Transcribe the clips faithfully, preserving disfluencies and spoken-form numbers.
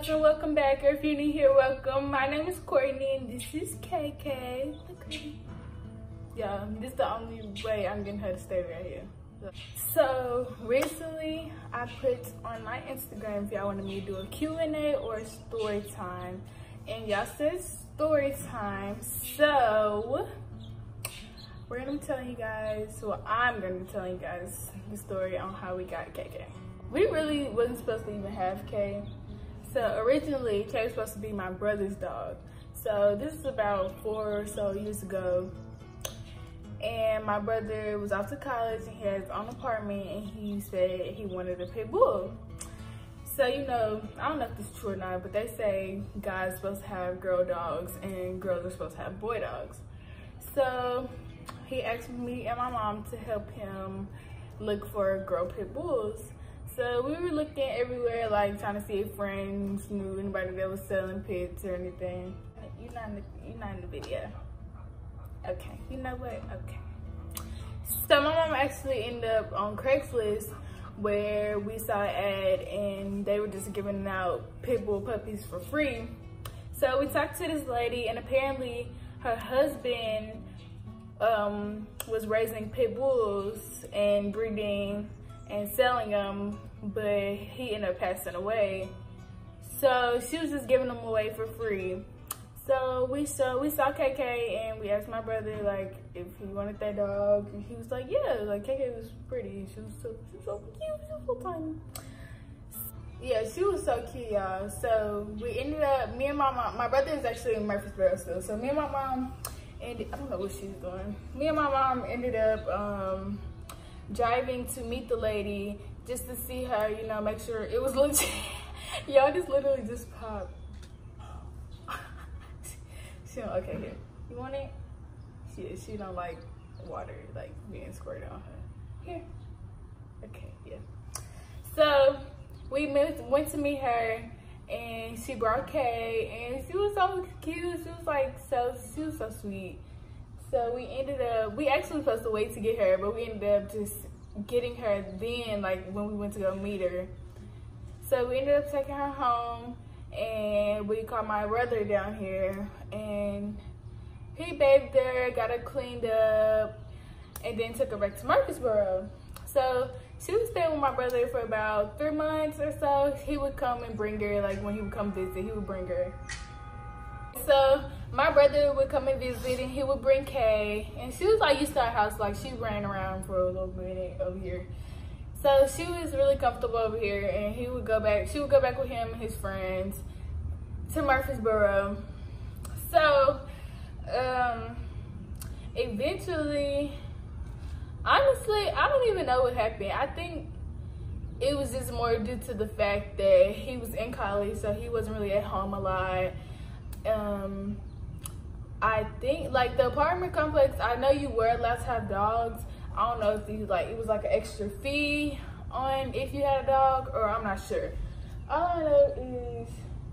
guys, and welcome back. Or if you're new here, welcome. My name is Courtney and this is K K. Look at me. Yeah, this is the only way I'm getting her to stay right here. So recently I put on my Instagram if y'all wanted me to do a Q and A or a story time, and y'all said story time. So we're gonna be telling you guys, well, I'm gonna be telling you guys the story on how we got K K. We really wasn't supposed to even have K. So originally, K was supposed to be my brother's dog. So this is about four or so years ago. And my brother was off to college and he had his own apartment, and he said he wanted a pit bull. So, you know, I don't know if this is true or not, but they say guys are supposed to have girl dogs and girls are supposed to have boy dogs. So he asked me and my mom to help him look for girl pit bulls. So we were looking everywhere, like trying to see if friends knew anybody that was selling pits or anything. You're not in the, you're not in the video. Okay, you know what? Okay. So my mom actually ended up on Craigslist where we saw an ad and they were just giving out pit bull puppies for free. So we talked to this lady, and apparently her husband um, was raising pit bulls and breeding and selling them, but he ended up passing away. So she was just giving them away for free. So we saw we saw K K and we asked my brother like if he wanted that dog, and he was like, yeah, like K K was pretty. She was so she was so cute, she was so tiny. Yeah, she was so cute, y'all. So we ended up, me and my mom, my brother is actually in Murfreesboro still. So me and my mom, and I don't know what she's doing. Me and my mom ended up um, driving to meet the lady just to see her, you know, make sure it was legit. Y'all, this literally just popped. She don't, okay, here. You want it? She, she don't like water, like being squirted on her. Here. Okay, yeah. So we met, went to meet her, and she brought Kay, and she was so cute. She was like so, she was so sweet. So we ended up, we actually were supposed to wait to get her, but we ended up just getting her then, like when we went to go meet her. So we ended up taking her home, and we called my brother down here, and he bathed her, got her cleaned up, and then took her back to Murfreesboro. So she was staying with my brother for about three months or so. He would come and bring her, like when he would come visit, he would bring her. So my brother would come and visit, and he would bring Kay, and she was like used to our house, like she ran around for a little minute over here. So she was really comfortable over here, and he would go back, she would go back with him and his friends to Murfreesboro. So um, eventually, honestly, I don't even know what happened. I think it was just more due to the fact that he was in college, so he wasn't really at home a lot. Um, I think like the apartment complex, I know you were allowed to have dogs. I don't know if you like it was like an extra fee on if you had a dog, or I'm not sure. All I know is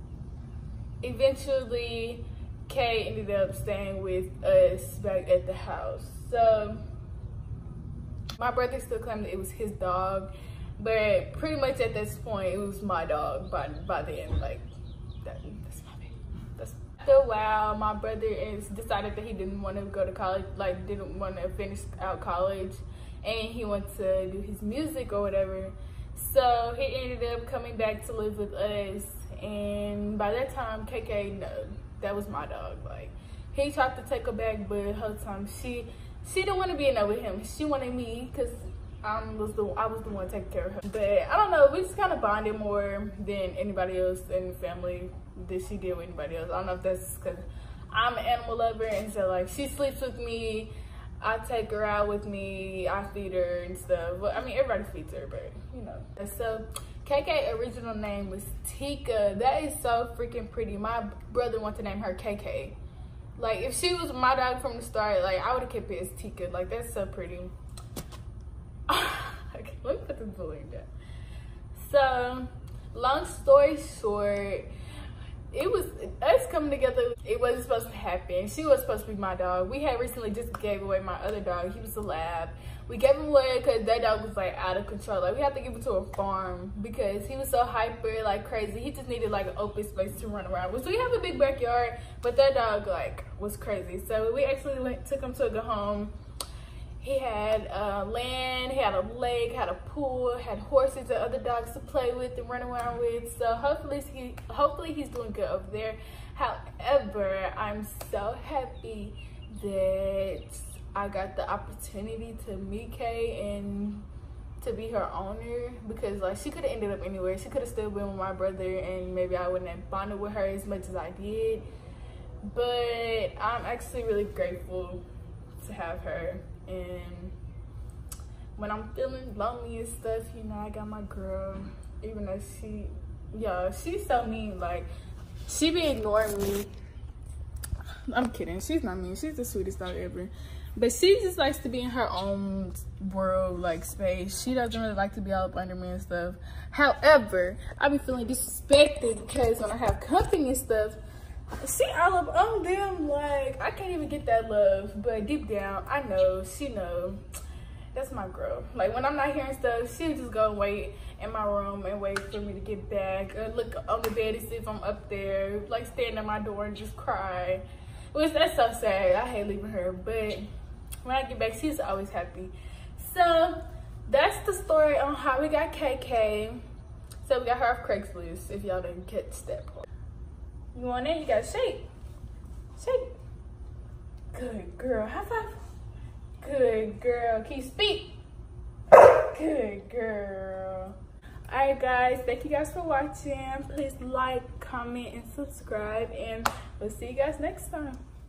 eventually Kay ended up staying with us back at the house. So my brother still claimed that it was his dog, but pretty much at this point it was my dog by by then. Like that, that's my baby. That's after a while, my brother is decided that he didn't want to go to college, like didn't want to finish out college, and he wanted to do his music or whatever. So he ended up coming back to live with us, and by that time K K, no, that was my dog. Like he tried to take her back, but the whole time she she didn't want to be in there with him. She wanted me because I was the I was the one taking care of her. But I don't know, we just kind of bonded more than anybody else in the family that she did with anybody else. I don't know if that's because I'm an animal lover, and so like she sleeps with me, I take her out with me, I feed her and stuff. Well, I mean everybody feeds her, but you know. So K K original name was Tika. That is so freaking pretty. My brother wanted to name her K K. Like if she was my dog from the start, like I would have kept it as Tika. Like that's so pretty. Okay, let me put this balloon down. So long story short, it was us coming together. It wasn't supposed to happen. She was supposed to be my dog. We had recently just gave away my other dog. He was a lab. We gave him away because that dog was like out of control. Like we had to give him to a farm because he was so hyper, like crazy. He just needed like an open space to run around with. So we have a big backyard, but that dog like was crazy. So we actually went, took him to a good home. He had uh, land, he had a lake, had a pool, had horses and other dogs to play with and run around with. So hopefully, he, hopefully he's doing good over there. However, I'm so happy that I got the opportunity to meet Kay and to be her owner, because like she could have ended up anywhere. She could have still been with my brother and maybe I wouldn't have bonded with her as much as I did. But I'm actually really grateful to have her. And when I'm feeling lonely and stuff, you know, I got my girl. Even though she, yeah, she's so mean. Like, she be ignoring me. I'm kidding. She's not mean. She's the sweetest dog ever. But she just likes to be in her own world, like, space. She doesn't really like to be all up under me and stuff. However, I be feeling disrespected because when I have company and stuff, she all up on them. Like, I can't even get that love. But deep down, I know, she know. That's my girl. Like, when I'm not hearing stuff, she'll just go and wait in my room and wait for me to get back. Or look on the bed to see if I'm up there. Like, stand at my door and just cry. Which, that's so sad. I hate leaving her. But when I get back, she's always happy. So, that's the story on how we got K K. So, we got her off Craigslist, if y'all didn't catch that part. You want it? You gotta shake. Shake. Good girl. High five. Good girl. Can you speak? Good girl. Alright guys, thank you guys for watching. Please like, comment, and subscribe, and we'll see you guys next time.